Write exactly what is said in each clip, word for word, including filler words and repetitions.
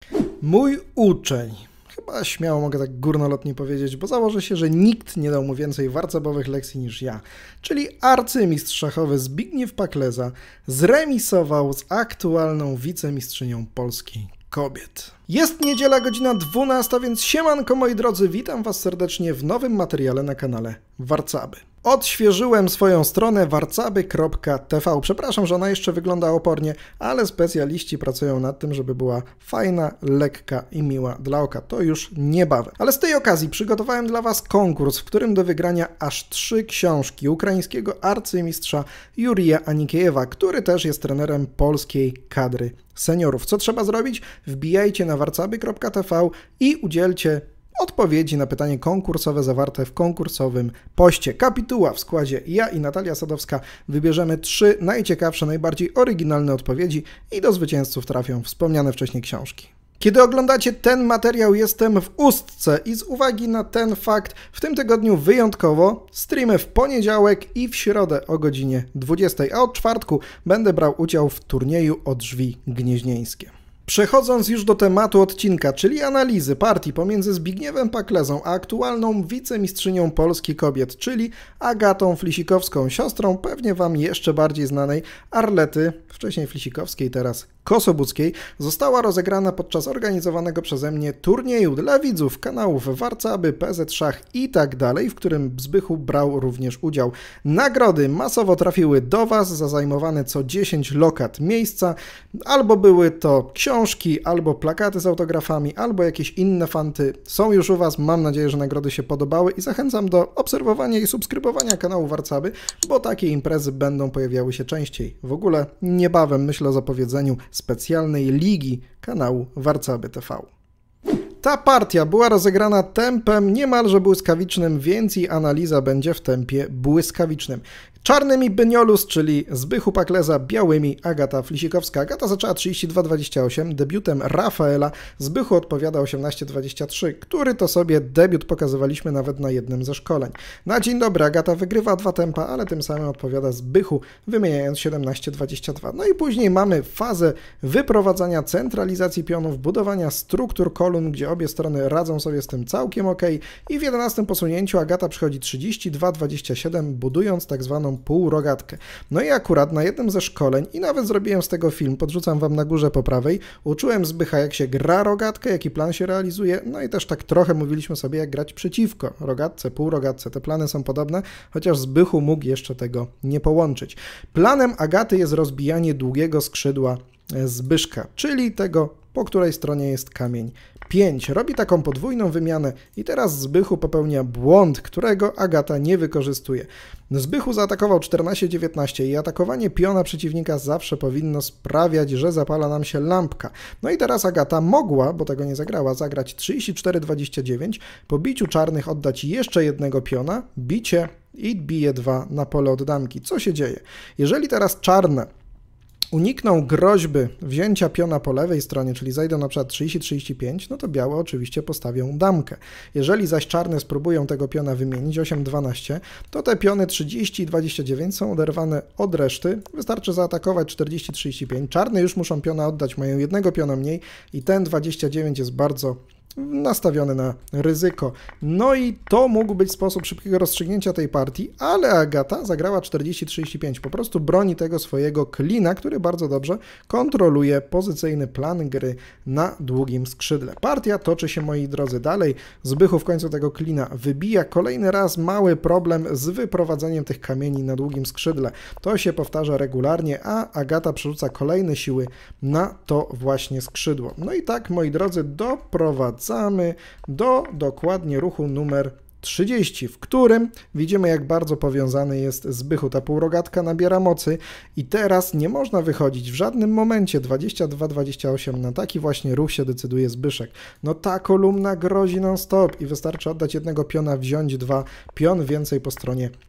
Mój uczeń. Chyba śmiało mogę tak górnolotnie powiedzieć, bo założę się, że nikt nie dał mu więcej warcabowych lekcji niż ja. Czyli arcymistrz szachowy Zbigniew Pakleza zremisował z aktualną wicemistrzynią Polski kobiet. Jest niedziela, godzina dwunasta, więc siemanko moi drodzy, witam was serdecznie w nowym materiale na kanale Warcaby. Odświeżyłem swoją stronę warcaby kropka t v. Przepraszam, że ona jeszcze wygląda opornie, ale specjaliści pracują nad tym, żeby była fajna, lekka i miła dla oka. To już niebawem. Ale z tej okazji przygotowałem dla was konkurs, w którym do wygrania aż trzy książki ukraińskiego arcymistrza Jurija Anikiejewa, który też jest trenerem polskiej kadry seniorów. Co trzeba zrobić? Wbijajcie na warcaby kropka t v i udzielcie odpowiedzi na pytanie konkursowe zawarte w konkursowym poście. Kapituła w składzie ja i Natalia Sadowska wybierzemy trzy najciekawsze, najbardziej oryginalne odpowiedzi i do zwycięzców trafią wspomniane wcześniej książki. Kiedy oglądacie ten materiał, jestem w Ustce i z uwagi na ten fakt w tym tygodniu wyjątkowo streamy w poniedziałek i w środę o godzinie dwudziestej, a od czwartku będę brał udział w turnieju o drzwi gnieźnieńskie. Przechodząc już do tematu odcinka, czyli analizy partii pomiędzy Zbigniewem Paklezą a aktualną wicemistrzynią Polski kobiet, czyli Agatą Flisikowską, siostrą pewnie wam jeszcze bardziej znanej Arlety, wcześniej Flisikowskiej, teraz Kosobuckiej, została rozegrana podczas organizowanego przeze mnie turnieju dla widzów kanałów Warcaby, P Z Szach i tak dalej, w którym Zbychu brał również udział. Nagrody masowo trafiły do was za zajmowane co dziesięć lokat miejsca, albo były to książki, albo plakaty z autografami, albo jakieś inne fanty. Są już u was, mam nadzieję, że nagrody się podobały i zachęcam do obserwowania i subskrybowania kanału Warcaby, bo takie imprezy będą pojawiały się częściej. W ogóle niebawem myślę o zapowiedzeniu specjalnej ligi kanału Warcaby T V. Ta partia była rozegrana tempem niemalże błyskawicznym, więc i analiza będzie w tempie błyskawicznym. Czarnymi Byniolus, czyli Zbychu Pakleza, białymi Agata Flisikowska. Agata zaczęła trzydzieści dwa dwadzieścia osiem, debiutem Rafaela, Zbychu odpowiada osiemnaście dwadzieścia trzy, który to sobie debiut pokazywaliśmy nawet na jednym ze szkoleń. Na dzień dobry Agata wygrywa dwa tempa, ale tym samym odpowiada Zbychu, wymieniając siedemnaście dwadzieścia dwa. No i później mamy fazę wyprowadzania centralizacji pionów, budowania struktur kolumn, gdzie obie strony radzą sobie z tym całkiem ok. I w jedenastym posunięciu Agata przychodzi trzydzieści dwa dwadzieścia siedem, budując tak zwaną półrogatkę. No i akurat na jednym ze szkoleń, i nawet zrobiłem z tego film, podrzucam wam na górze po prawej, uczyłem Zbycha, jak się gra rogatkę, jaki plan się realizuje, no i też tak trochę mówiliśmy sobie, jak grać przeciwko rogatce, półrogatce. Te plany są podobne, chociaż Zbychu mógł jeszcze tego nie połączyć. Planem Agaty jest rozbijanie długiego skrzydła Zbyszka, czyli tego, po której stronie jest kamień pięć. Robi taką podwójną wymianę i teraz Zbychu popełnia błąd, którego Agata nie wykorzystuje. Zbychu zaatakował czternaście dziewiętnaście i atakowanie piona przeciwnika zawsze powinno sprawiać, że zapala nam się lampka. No i teraz Agata mogła, bo tego nie zagrała, zagrać trzydzieści cztery dwadzieścia dziewięć, po biciu czarnych oddać jeszcze jednego piona, bicie i bije dwa na pole od damki. Co się dzieje? Jeżeli teraz czarne unikną groźby wzięcia piona po lewej stronie, czyli zajdą na przykład trzydzieści trzydzieści pięć, no to białe oczywiście postawią damkę. Jeżeli zaś czarne spróbują tego piona wymienić, osiem dwanaście, to te piony trzydzieści i dwadzieścia dziewięć są oderwane od reszty. Wystarczy zaatakować czterdzieści trzydzieści pięć. Czarne już muszą piona oddać, mają jednego piona mniej i ten dwadzieścia dziewięć jest bardzo nastawiony na ryzyko. No i to mógł być sposób szybkiego rozstrzygnięcia tej partii, ale Agata zagrała czterdzieści trzydzieści pięć. Po prostu broni tego swojego klina, który bardzo dobrze kontroluje pozycyjny plan gry na długim skrzydle. Partia toczy się, moi drodzy, dalej. Zbychu w końcu tego klina wybija. Kolejny raz mały problem z wyprowadzeniem tych kamieni na długim skrzydle. To się powtarza regularnie, a Agata przerzuca kolejne siły na to właśnie skrzydło. No i tak, moi drodzy, doprowadzamy do dokładnie ruchu numer trzydzieści, w którym widzimy, jak bardzo powiązany jest Zbychu. Ta półrogatka nabiera mocy i teraz nie można wychodzić w żadnym momencie. Dwadzieścia dwa dwadzieścia osiem, na taki właśnie ruch się decyduje Zbyszek. No ta kolumna grozi non stop i wystarczy oddać jednego piona, wziąć dwa, pion więcej po stronie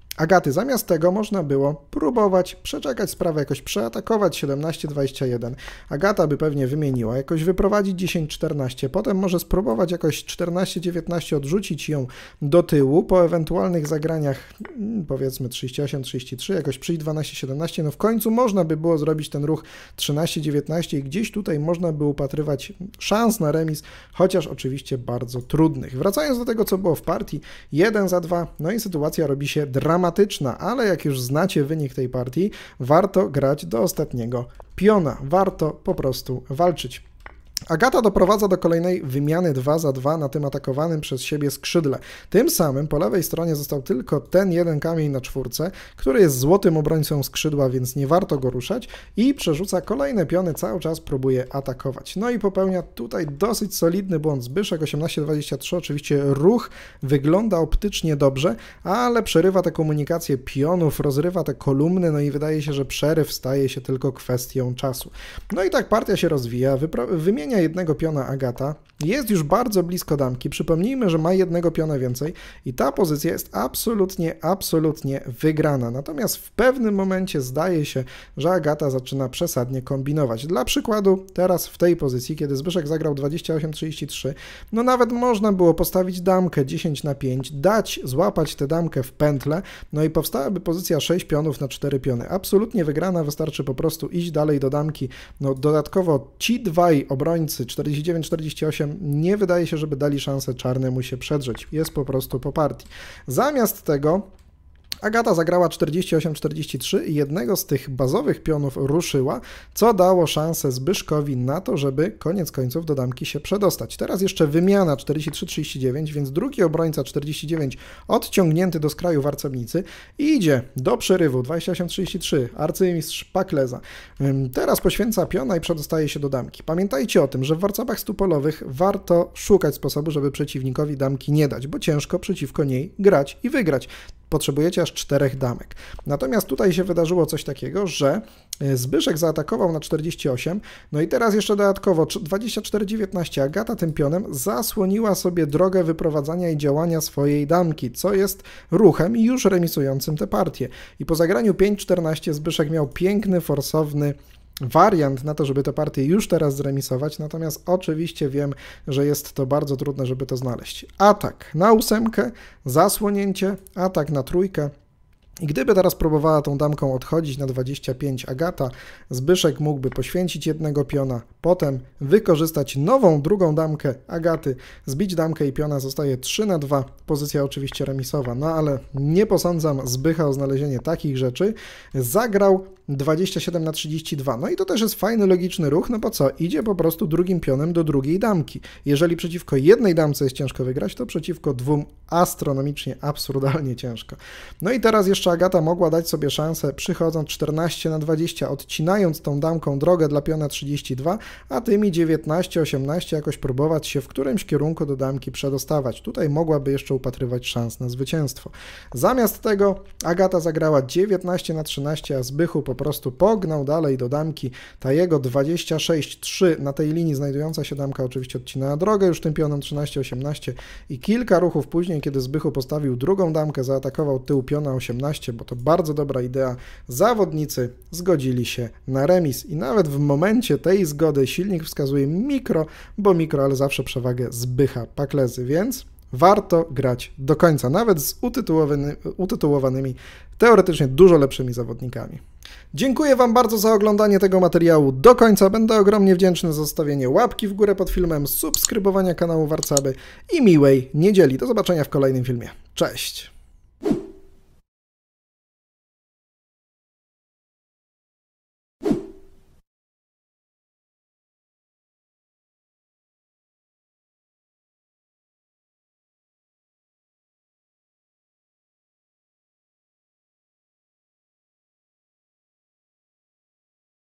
Agaty. Zamiast tego można było próbować przeczekać sprawę, jakoś przeatakować siedemnaście dwadzieścia jeden. Agata by pewnie wymieniła, jakoś wyprowadzić dziesięć czternaście, potem może spróbować jakoś czternaście dziewiętnaście odrzucić ją do tyłu, po ewentualnych zagraniach powiedzmy trzydzieści osiem trzydzieści trzy, jakoś przyjść dwanaście siedemnaście, no w końcu można by było zrobić ten ruch trzynaście dziewiętnaście i gdzieś tutaj można by upatrywać szans na remis, chociaż oczywiście bardzo trudnych. Wracając do tego, co było w partii, jeden za dwa, no i sytuacja robi się dramatyczna. Ale jak już znacie wynik tej partii, warto grać do ostatniego piona. Warto po prostu walczyć. Agata doprowadza do kolejnej wymiany dwa za dwa na tym atakowanym przez siebie skrzydle. Tym samym po lewej stronie został tylko ten jeden kamień na czwórce, który jest złotym obrońcą skrzydła, więc nie warto go ruszać i przerzuca kolejne piony, cały czas próbuje atakować. No i popełnia tutaj dosyć solidny błąd Zbyszek, osiemnaście dwadzieścia trzy, oczywiście ruch wygląda optycznie dobrze, ale przerywa te komunikacje pionów, rozrywa te kolumny, no i wydaje się, że przeryw staje się tylko kwestią czasu. No i tak partia się rozwija, wymienia jednego piona Agata, jest już bardzo blisko damki, przypomnijmy, że ma jednego piona więcej i ta pozycja jest absolutnie, absolutnie wygrana. Natomiast w pewnym momencie zdaje się, że Agata zaczyna przesadnie kombinować. Dla przykładu teraz w tej pozycji, kiedy Zbyszek zagrał dwadzieścia osiem trzydzieści trzy, no nawet można było postawić damkę dziesięć na pięć, dać, złapać tę damkę w pętlę, no i powstałaby pozycja sześć pionów na cztery piony. Absolutnie wygrana, wystarczy po prostu iść dalej do damki. No dodatkowo ci dwaj obrońcy czterdzieści dziewięć czterdzieści osiem nie wydaje się, żeby dali szansę czarnemu się przedrzeć. Jest po prostu po partii. Zamiast tego Agata zagrała czterdzieści osiem czterdzieści trzy i jednego z tych bazowych pionów ruszyła, co dało szansę Zbyszkowi na to, żeby koniec końców do damki się przedostać. Teraz jeszcze wymiana czterdzieści trzy trzydzieści dziewięć, więc drugi obrońca czterdzieści dziewięć odciągnięty do skraju warcownicy i idzie do przerywu dwadzieścia osiem trzydzieści trzy, arcymistrz Pakleza. Teraz poświęca piona i przedostaje się do damki. Pamiętajcie o tym, że w warcabach stupolowych warto szukać sposobu, żeby przeciwnikowi damki nie dać, bo ciężko przeciwko niej grać i wygrać. Potrzebujecie aż czterech damek. Natomiast tutaj się wydarzyło coś takiego, że Zbyszek zaatakował na czterdzieści osiem, no i teraz jeszcze dodatkowo dwadzieścia cztery dziewiętnaście Agata tym pionem zasłoniła sobie drogę wyprowadzania i działania swojej damki, co jest ruchem już remisującym tę partię. I po zagraniu pięć czternaście Zbyszek miał piękny, forsowny wariant na to, żeby tę partię już teraz zremisować, natomiast oczywiście wiem, że jest to bardzo trudne, żeby to znaleźć. Atak na ósemkę, zasłonięcie, atak na trójkę. I gdyby teraz próbowała tą damką odchodzić na dwadzieścia pięć Agata, Zbyszek mógłby poświęcić jednego piona, potem wykorzystać nową, drugą damkę Agaty, zbić damkę i piona, zostaje trzy na dwa, pozycja oczywiście remisowa, no ale nie posądzam Zbycha o znalezienie takich rzeczy. Zagrał dwadzieścia siedem na trzydzieści dwa, no i to też jest fajny, logiczny ruch, no bo co, idzie po prostu drugim pionem do drugiej damki. Jeżeli przeciwko jednej damce jest ciężko wygrać, to przeciwko dwóm astronomicznie, absurdalnie ciężko. No i teraz jeszcze Agata mogła dać sobie szansę, przychodząc czternaście na dwadzieścia, odcinając tą damką drogę dla piona trzydzieści dwa, a tymi dziewiętnaście osiemnaście jakoś próbować się w którymś kierunku do damki przedostawać. Tutaj mogłaby jeszcze upatrywać szans na zwycięstwo. Zamiast tego Agata zagrała dziewiętnaście na trzynaście, a Zbychu po prostu pognał dalej do damki. Ta jego dwadzieścia sześć trzy na tej linii znajdująca się damka oczywiście odcinała drogę już tym pionem trzynaście osiemnaście i kilka ruchów później, kiedy Zbychu postawił drugą damkę, zaatakował tył piona osiemnaście, bo to bardzo dobra idea. Zawodnicy zgodzili się na remis i nawet w momencie tej zgody silnik wskazuje mikro, bo mikro, ale zawsze przewagę Zbycha Paklezy, więc warto grać do końca, nawet z utytułowany, utytułowanymi teoretycznie dużo lepszymi zawodnikami. Dziękuję Wam bardzo za oglądanie tego materiału do końca. Będę ogromnie wdzięczny za zostawienie łapki w górę pod filmem, subskrybowania kanału Warcaby i miłej niedzieli. Do zobaczenia w kolejnym filmie. Cześć!